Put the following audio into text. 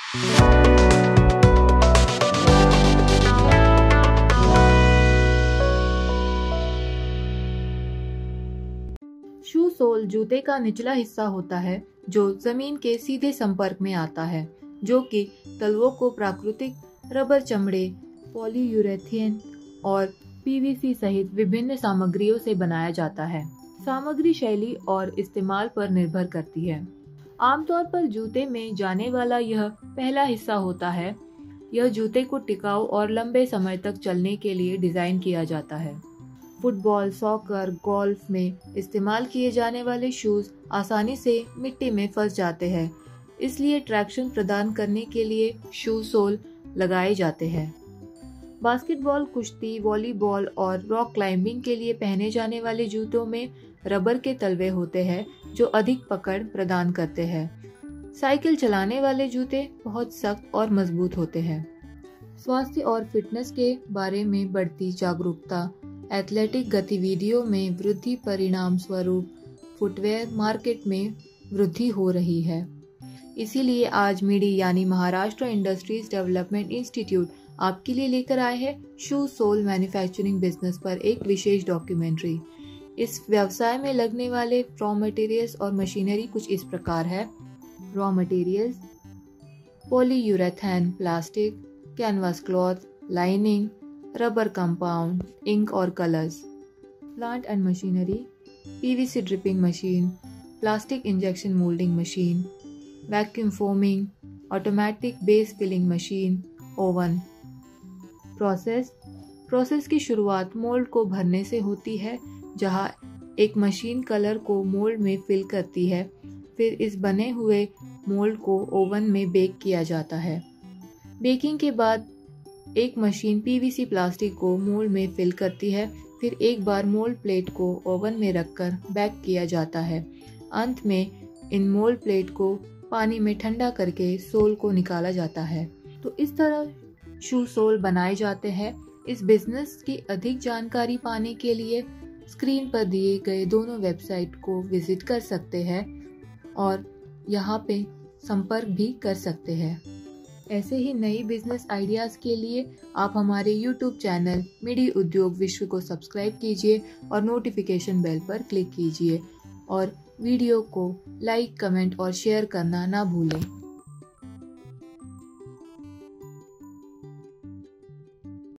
शू soul जूते का निचला हिस्सा होता है जो जमीन के सीधे संपर्क में आता है, जो कि तलवों को प्राकृतिक रबर, चमड़े, पॉलीयूरेथेन और पीवीसी सहित विभिन्न सामग्रियों से बनाया जाता है। सामग्री शैली और इस्तेमाल पर निर्भर करती है। आमतौर पर जूते में जाने वाला यह पहला हिस्सा होता है। यह जूते को टिकाऊ और लंबे समय तक चलने के लिए डिजाइन किया जाता है। फुटबॉल, सॉकर, गोल्फ में इस्तेमाल किए जाने वाले शूज आसानी से मिट्टी में फंस जाते हैं, इसलिए ट्रैक्शन प्रदान करने के लिए शू सोल लगाए जाते हैं। बास्केटबॉल, कुश्ती, वॉलीबॉल और रॉक क्लाइंबिंग के लिए पहने जाने वाले जूतों में रबर के तलवे होते हैं जो अधिक पकड़ प्रदान करते हैं। साइकिल चलाने वाले जूते बहुत सख्त और मजबूत होते हैं। स्वास्थ्य और फिटनेस के बारे में बढ़ती जागरूकता, एथलेटिक गतिविधियों में वृद्धि परिणाम स्वरूप फुटवेयर मार्केट में वृद्धि हो रही है। इसीलिए आज मिडी यानी महाराष्ट्र इंडस्ट्रीज डेवलपमेंट इंस्टीट्यूट आपके लिए लेकर आए हैं शू सोल मैन्युफैक्चरिंग बिजनेस पर एक विशेष डॉक्यूमेंट्री। इस व्यवसाय में लगने वाले रॉ मटेरियल्स और मशीनरी कुछ इस प्रकार है। Raw materials: polyurethane plastic, canvas cloth, lining, rubber compound, ink और colours. Plant and machinery: PVC dripping machine, plastic injection moulding machine, vacuum foaming, automatic base filling machine, oven. Process की शुरुआत mould को भरने से होती है, जहां एक मशीन कलर को मोल्ड में फिल करती है। फिर इस बने हुए मोल्ड को ओवन में बेक किया जाता है। बेकिंग के बाद एक मशीन पीवीसी प्लास्टिक को मोल्ड में फिल करती है। फिर एक बार मोल्ड प्लेट को ओवन में रखकर बेक किया जाता है। अंत में इन मोल्ड प्लेट को पानी में ठंडा करके सोल को निकाला जाता है। तो इस तरह शू सोल बनाए जाते हैं। इस बिजनेस की अधिक जानकारी पाने के लिए स्क्रीन पर दिए गए दोनों वेबसाइट को विजिट कर सकते हैं और यहाँ पे संपर्क भी कर सकते हैं। ऐसे ही नई बिजनेस आइडियाज़ के लिए आप हमारे YouTube चैनल मिडी उद्योग विश्व को सब्सक्राइब कीजिए और नोटिफिकेशन बेल पर क्लिक कीजिए और वीडियो को लाइक, कमेंट और शेयर करना ना भूलें।